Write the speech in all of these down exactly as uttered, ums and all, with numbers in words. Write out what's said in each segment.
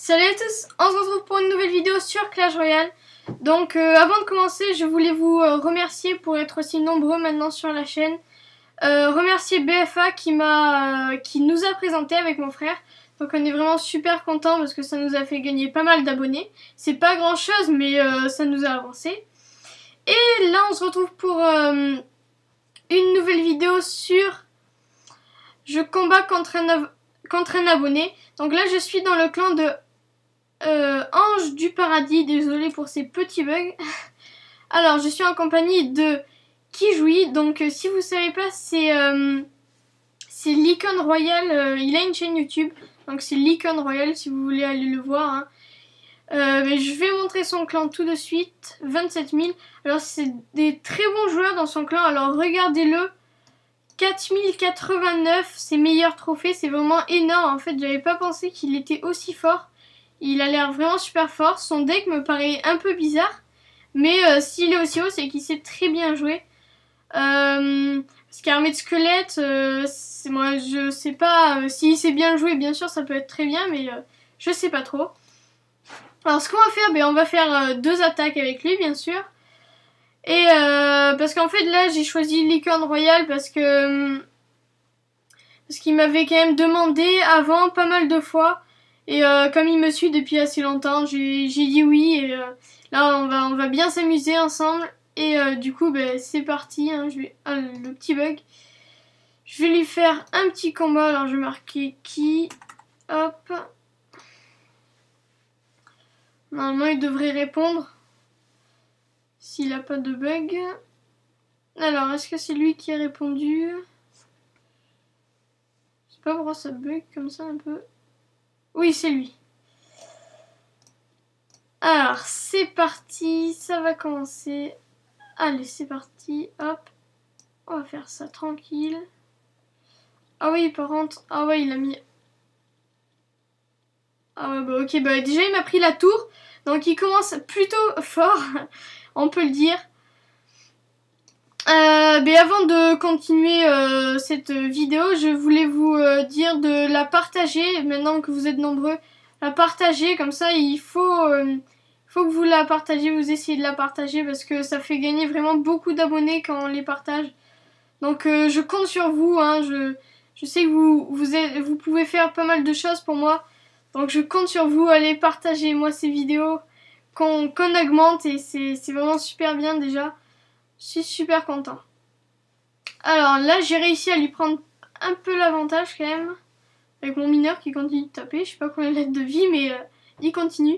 Salut à tous, on se retrouve pour une nouvelle vidéo sur Clash Royale. Donc euh, avant de commencer, je voulais vous euh, remercier pour être aussi nombreux maintenant sur la chaîne. Euh, remercier B F A qui m'a, euh, qui nous a présenté avec mon frère. Donc on est vraiment super contents parce que ça nous a fait gagner pas mal d'abonnés. C'est pas grand chose mais euh, ça nous a avancé. Et là on se retrouve pour euh, une nouvelle vidéo sur je combats contre un, contre un abonné. Donc là je suis dans le clan de Euh, Ange du Paradis, désolé pour ces petits bugs. Alors, je suis en compagnie de Kijouy. Donc, euh, si vous savez pas, c'est euh, c'est l'icône royale. Euh, il a une chaîne YouTube. Donc, c'est l'icône royale si vous voulez aller le voir. Hein. Euh, mais je vais montrer son clan tout de suite. vingt-sept mille. Alors, c'est des très bons joueurs dans son clan. Alors, regardez-le. quatre mille quatre-vingt-neuf, ses meilleurs trophées. C'est vraiment énorme. En fait, j'avais pas pensé qu'il était aussi fort. Il a l'air vraiment super fort. Son deck me paraît un peu bizarre. Mais euh, s'il est aussi haut, c'est qu'il sait très bien jouer. Euh, parce qu'armée de squelette, euh, moi je sais pas. Euh, s'il sait bien jouer, bien sûr, ça peut être très bien. Mais euh, je sais pas trop. Alors ce qu'on va faire, ben, on va faire euh, deux attaques avec lui, bien sûr. Et euh, parce qu'en fait, là, j'ai choisi l'icône royale parce que... Parce qu'il m'avait quand même demandé avant pas mal de fois. Et euh, comme il me suit depuis assez longtemps, j'ai dit oui. Et euh, là, on va, on va bien s'amuser ensemble. Et euh, du coup, ben, c'est parti. Hein, je vais... Ah, le petit bug. Je vais lui faire un petit combat. Alors, je vais marquer qui. Hop. Normalement, il devrait répondre. S'il n'a pas de bug. Alors, est-ce que c'est lui qui a répondu? Je sais pas pourquoi ça bug comme ça un peu. Oui, c'est lui. Alors, c'est parti, ça va commencer. Allez, c'est parti, hop. On va faire ça tranquille. Ah oui, par contre, ah ouais, il a mis... Ah ouais, bah ok, bah déjà il m'a pris la tour. Donc il commence plutôt fort, on peut le dire. Euh, mais avant de continuer euh, cette vidéo, je voulais vous euh, dire de la partager, maintenant que vous êtes nombreux, la partager, comme ça il faut, euh, faut que vous la partagez, vous essayez de la partager parce que ça fait gagner vraiment beaucoup d'abonnés quand on les partage. Donc euh, je compte sur vous, hein, je, je sais que vous, vous, êtes, vous pouvez faire pas mal de choses pour moi, donc je compte sur vous, allez partager moi ces vidéos, qu'on qu'on augmente et c'est vraiment super bien déjà. Je suis super content. Alors là, j'ai réussi à lui prendre un peu l'avantage quand même. Avec mon mineur qui continue de taper. Je sais pas combien il a de vie, mais euh, il continue.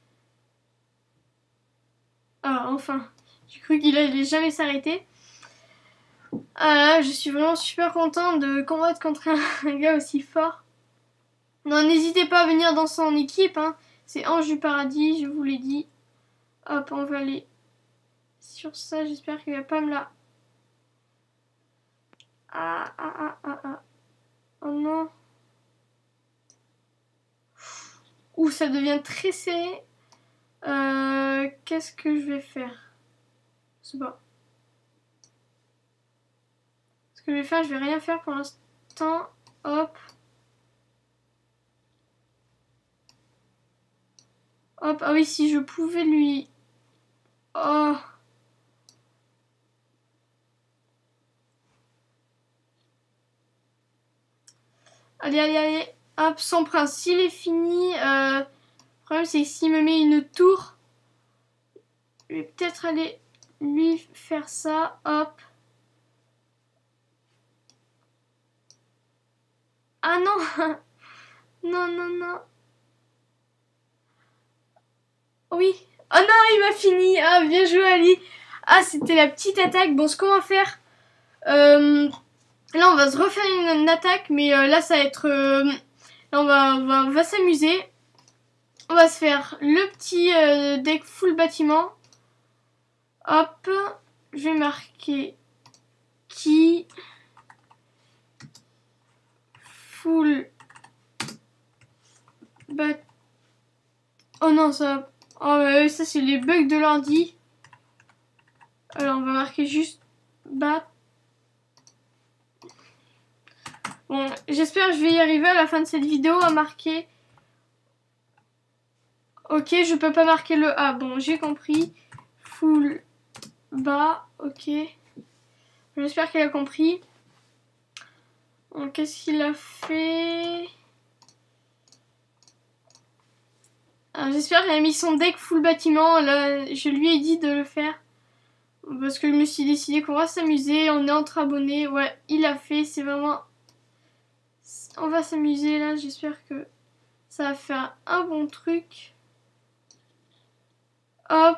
Ah, enfin. J'ai cru qu'il allait jamais s'arrêter. Ah là, je suis vraiment super content de combattre contre un, un gars aussi fort. Non, n'hésitez pas à venir dans son équipe. Hein. C'est Ange du Paradis, je vous l'ai dit. Hop, on va aller sur ça. J'espère qu'il va pas me la... Ah, ah, ah, ah, ah. Oh non. Ouh, ça devient très serré. Euh, Qu'est-ce que je vais faire? Je sais pas. Ce que je vais faire, je vais rien faire pour l'instant. Hop. Hop. Ah oui, si je pouvais lui... Oh. Allez, allez, allez. Hop, son prince, s'il est fini. Euh, le problème, c'est que s'il me met une tour, je vais peut-être aller lui faire ça. Hop. Ah non. Non, non, non. Oui. Oh non, il m'a fini. Ah, bien joué, Ali. Ah, c'était la petite attaque. Bon, ce qu'on va faire... Euh... Là, on va se refaire une, une attaque, mais euh, là, ça va être... Euh, là, on va, on va, on va s'amuser. On va se faire le petit euh, deck full bâtiment. Hop. Je vais marquer qui full bat... Oh non, ça... Oh, ouais, ça, c'est les bugs de l'ordi. Alors, on va marquer juste bat... Bon, j'espère que je vais y arriver à la fin de cette vidéo à marquer Ok, je peux pas marquer le A. Bon, j'ai compris. Full bas. Ok. J'espère qu'il a compris. Qu'est-ce qu'il a fait? J'espère qu'il a mis son deck full bâtiment. Là, je lui ai dit de le faire. Parce que je me suis décidé qu'on va s'amuser. On est entre abonnés. Ouais, il a fait. C'est vraiment... On va s'amuser là. J'espère que ça va faire un bon truc. Hop.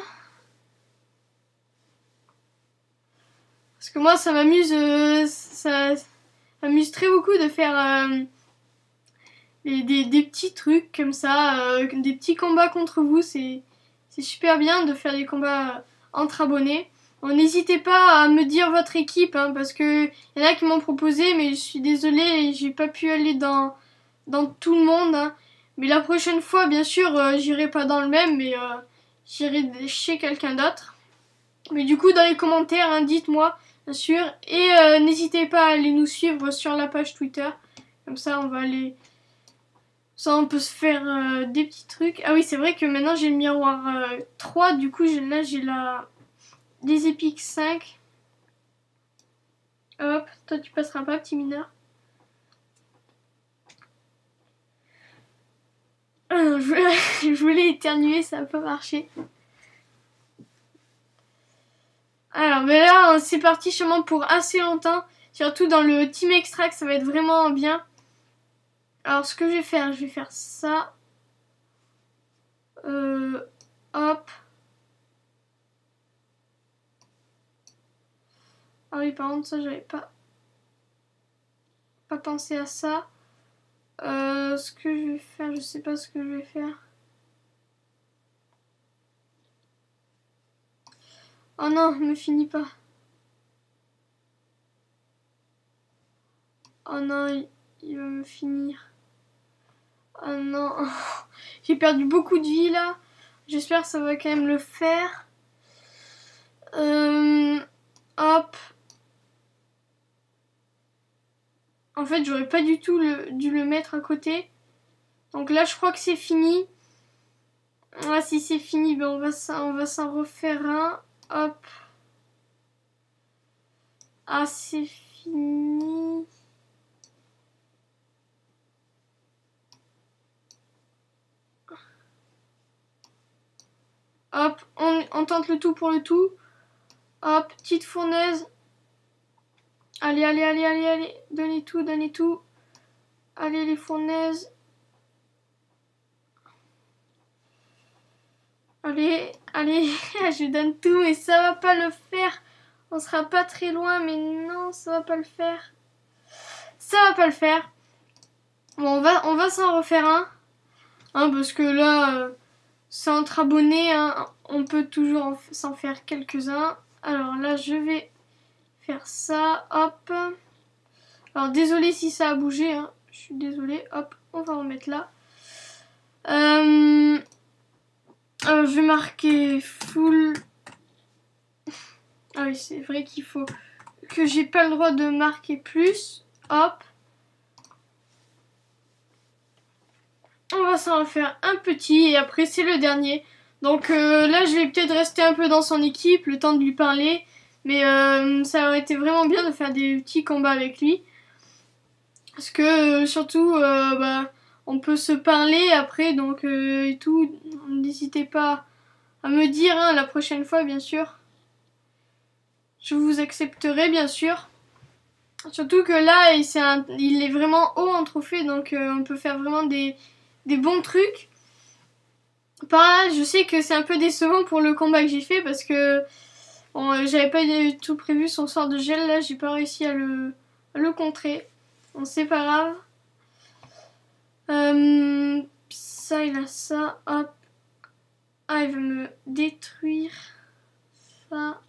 Parce que moi, ça m'amuse. Euh, ça m'amuse très beaucoup de faire... Euh, Des, des, des petits trucs comme ça, euh, des petits combats contre vous, c'est super bien de faire des combats entre abonnés. Bon, n'hésitez pas à me dire votre équipe, hein, parce que y en a qui m'ont proposé, mais je suis désolée, j'ai pas pu aller dans, dans tout le monde. Hein. Mais la prochaine fois, bien sûr, euh, j'irai pas dans le même, mais euh, j'irai chez quelqu'un d'autre. Mais du coup, dans les commentaires, hein, dites-moi, bien sûr. Et euh, n'hésitez pas à aller nous suivre sur la page Twitter. Comme ça, on va aller... Ça, on peut se faire euh, des petits trucs. Ah oui, c'est vrai que maintenant j'ai le miroir euh, trois. Du coup, là, j'ai la... des épiques cinq. Hop, toi, tu passeras pas, petit mineur. Ah non, je voulais, je voulais éternuer, ça n'a pas marché. Alors, mais là, c'est parti sûrement pour assez longtemps. Surtout dans le Team Extract, ça va être vraiment bien. Alors, ce que je vais faire, je vais faire ça. Euh, hop. Ah oui, par contre, ça, j'avais pas, pas pensé à ça. Euh, ce que je vais faire, je sais pas ce que je vais faire. Oh non, me finis pas. Oh non, il, il va me finir. Oh non. J'ai perdu beaucoup de vie là. J'espère que ça va quand même le faire. Euh, hop. En fait, j'aurais pas du tout le, dû le mettre à côté. Donc là, je crois que c'est fini. Ah, si c'est fini, ben on va, on va s'en refaire un. Hop. Ah, c'est fini. Hop, on, on tente le tout pour le tout. Hop, petite fournaise. Allez, allez, allez, allez, allez. Donnez tout, donnez tout. Allez, les fournaises. Allez, allez, je donne tout, mais ça va pas le faire. On sera pas très loin, mais non, ça va pas le faire. Ça va pas le faire. Bon, on va, on va s'en refaire un. Hein, parce que là, euh, c'est entre abonnés, hein, on peut toujours s'en faire quelques-uns. Alors là, je vais faire ça. Hop. Alors, désolé si ça a bougé. Hein. Je suis désolée. Hop, on va remettre là. Euh... Alors, je vais marquer full. Ah oui, c'est vrai qu'il faut que j'ai pas le droit de marquer plus. Hop. On va s'en faire un petit et après c'est le dernier. Donc euh, là, je vais peut-être rester un peu dans son équipe, le temps de lui parler. Mais euh, ça aurait été vraiment bien de faire des petits combats avec lui. Parce que euh, surtout, euh, bah, on peut se parler après, donc euh, et tout. N'hésitez pas à me dire hein, la prochaine fois, bien sûr. Je vous accepterai, bien sûr. Surtout que là, il, est, un, il est vraiment haut en trophée, donc euh, on peut faire vraiment des, des bons trucs. Par là, je sais que c'est un peu décevant pour le combat que j'ai fait, parce que bon, j'avais pas du tout prévu son sort de gel, là, j'ai pas réussi à le, à le contrer. Bon, c'est pas grave. Euh, ça, il a ça, hop. Ah, il veut me détruire. Ça.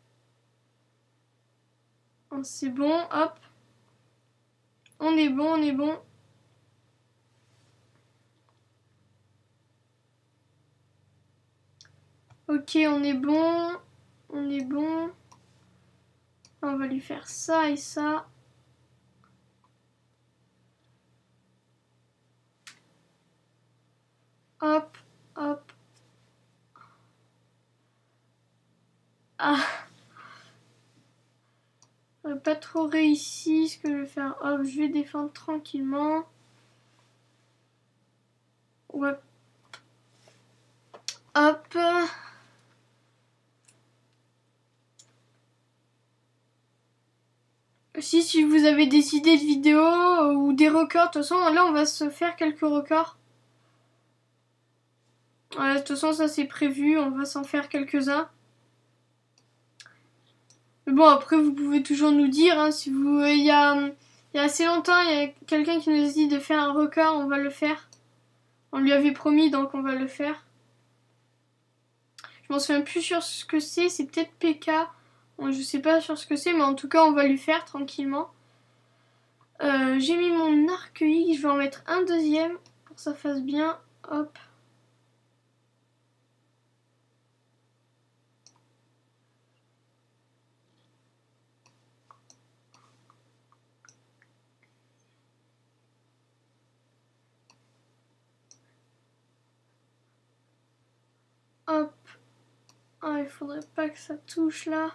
Oh, c'est bon, hop. On est bon, on est bon. Ok, on est bon. On est bon. On va lui faire ça et ça. Hop, Ah. Pas trop réussi ce que je vais faire. Hop, je vais défendre tranquillement. Ouais. Hop. Si, si vous avez des idées de vidéos ou des records, de toute façon, là, on va se faire quelques records. Ouais, de toute façon, ça c'est prévu, on va s'en faire quelques-uns. Mais bon, après, vous pouvez toujours nous dire, hein, si vous... Il y a, il y a assez longtemps, il y a quelqu'un qui nous a dit de faire un record, on va le faire. On lui avait promis, donc on va le faire. Je m'en souviens plus sur ce que c'est, c'est peut-être P K. Bon, je sais pas sur ce que c'est, mais en tout cas, on va lui faire tranquillement. Euh, J'ai mis mon arc X, je vais en mettre un deuxième pour que ça fasse bien. Hop. Hop. Ah, il faudrait pas que ça touche là.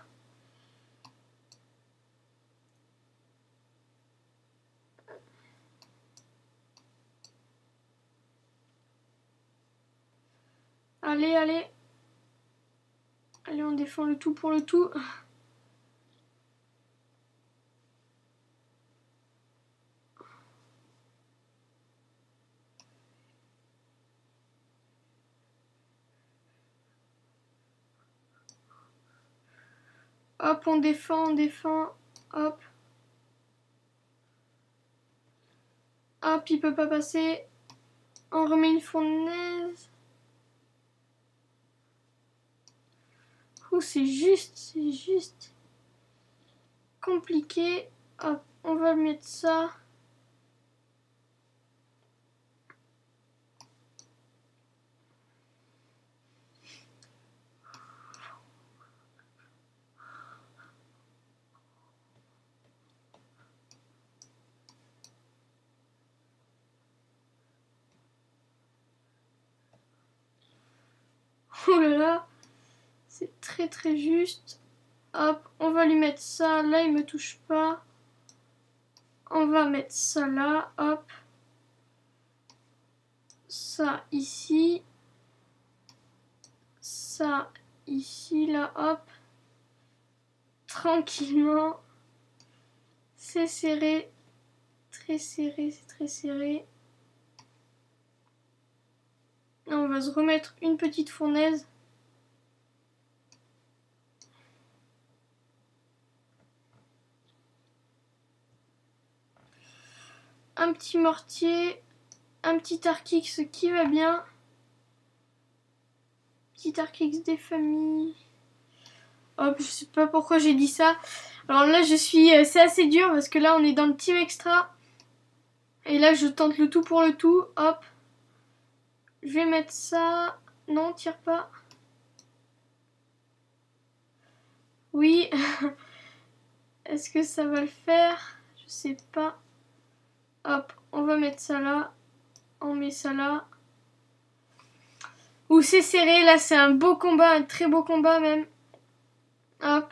Allez, allez. Allez, on défend le tout pour le tout. Hop, on défend, on défend. Hop. Hop, il peut pas passer. On remet une fournaise. Ouh, c'est juste, c'est juste compliqué. Hop, on va mettre ça. Oh là là, c'est très très juste. Hop, on va lui mettre ça. Là, il me touche pas. On va mettre ça là. Hop. Ça ici. Ça ici, là, hop. Tranquillement. C'est serré. Très serré, c'est très serré. On va se remettre une petite fournaise. Un petit mortier. Un petit arc X qui va bien. Petit arc X des familles. Hop, je sais pas pourquoi j'ai dit ça. Alors là, je suis... C'est assez dur parce que là, on est dans le team extra. Et là, je tente le tout pour le tout. Hop. Je vais mettre ça. Non, tire pas. Oui. Est-ce que ça va le faire? Je sais pas. Hop, on va mettre ça là. On met ça là. Ouh, c'est serré. Là, c'est un beau combat. Un très beau combat même. Hop.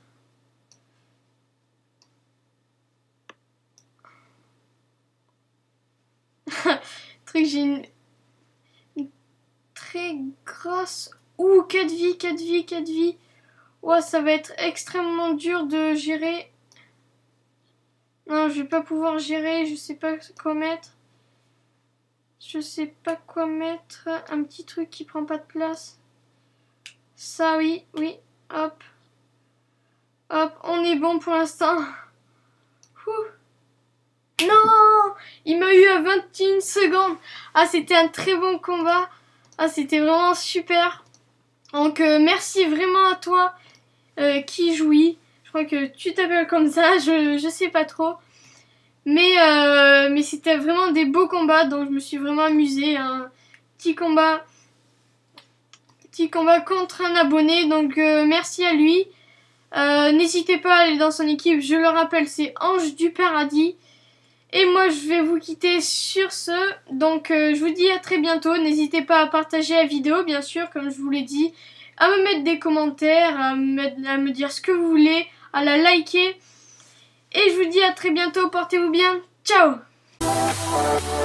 Truc, j'ai une... une très grosse... Ouh, quatre vies, quatre vies, quatre vies. Ouah, ça va être extrêmement dur de gérer. Non, je vais pas pouvoir gérer. Je sais pas quoi mettre. Je sais pas quoi mettre. Un petit truc qui prend pas de place. Ça, oui, oui. Hop. Hop, on est bon pour l'instant. Non, il m'a eu à vingt et une secondes. Ah, c'était un très bon combat. Ah, c'était vraiment super. Donc, euh, merci vraiment à toi euh, qui jouit. Je crois que tu t'appelles comme ça, je, je sais pas trop. Mais, euh, mais c'était vraiment des beaux combats, donc je me suis vraiment amusée. Un petit combat, petit combat contre un abonné, donc euh, merci à lui. Euh, N'hésitez pas à aller dans son équipe, je le rappelle, c'est Ange du Paradis. Et moi, je vais vous quitter sur ce. Donc, euh, je vous dis à très bientôt. N'hésitez pas à partager la vidéo, bien sûr, comme je vous l'ai dit. à me mettre des commentaires, à me, mettre, à me dire ce que vous voulez, à la liker. Et je vous dis à très bientôt, portez-vous bien, ciao!